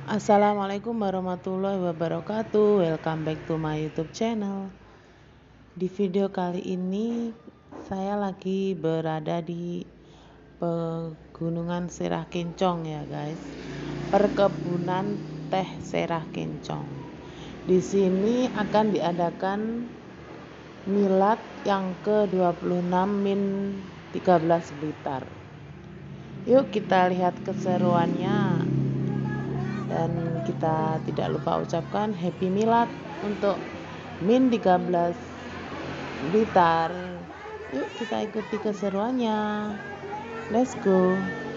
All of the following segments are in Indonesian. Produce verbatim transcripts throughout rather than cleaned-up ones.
Assalamualaikum warahmatullahi wabarakatuh. Welcome back to my YouTube channel. Di video kali ini saya lagi berada di Pegunungan Serah Kencong ya guys. Perkebunan teh Serah Kencong. Di sini akan diadakan milad yang ke dua puluh enam min tiga belas Blitar. Yuk kita lihat keseruannya. Dan kita tidak lupa ucapkan happy milad untuk min tiga belas Blitar. Yuk kita ikuti keseruannya. Let's go.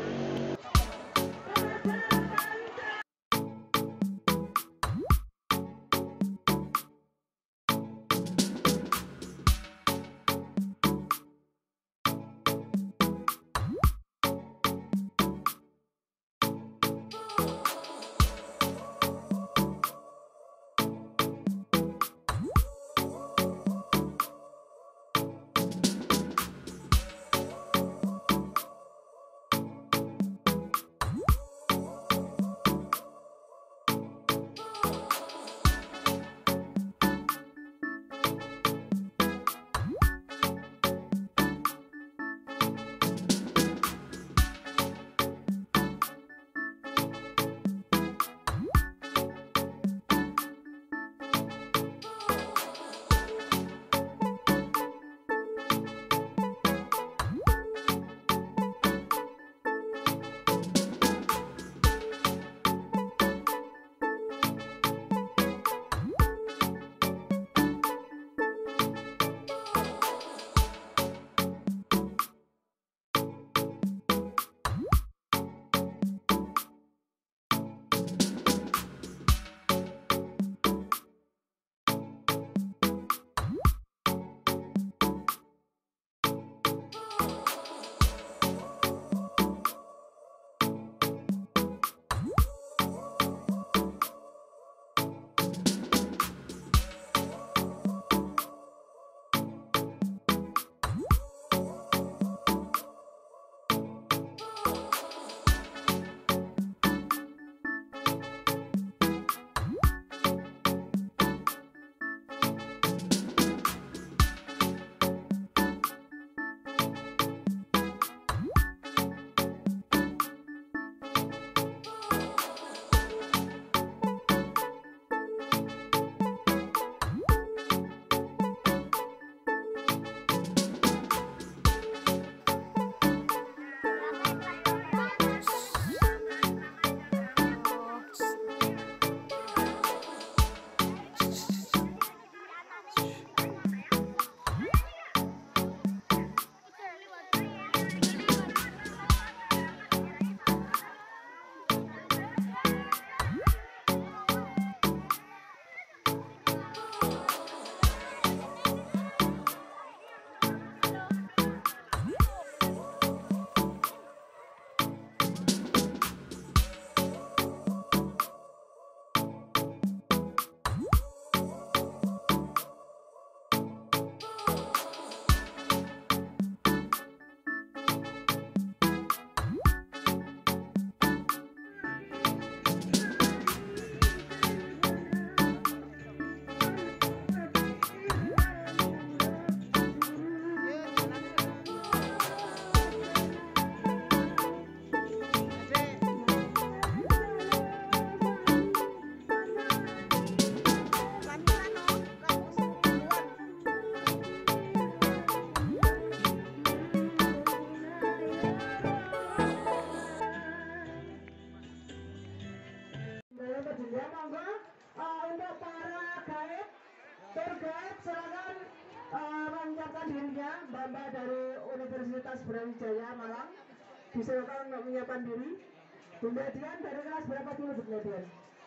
Ya, monggo uh, untuk para guide, tour guide silakan uh, menyiapkan dirinya. Mbak-mbak dari Universitas Brawijaya Malang disilakan untuk menyiapkan diri. Bunda Dian dari kelas berapa dulu Bunda Dian?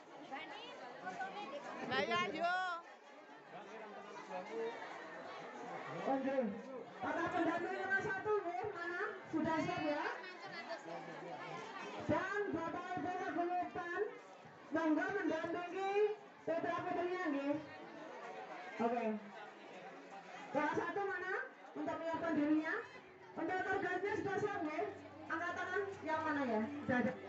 Saya yo. Oke. Kakak pendamping kelas satu ya, mana? Sudah siap ya? Dan Bapak Ibu Guyuban monggo mendampingi putra putrinya nggih. Oke. Kelas satu mana? Untuk menyiapkan dirinya. Untuk targetnya sudah siap nggih? Angkat tangan yang mana ya? Sudah ada.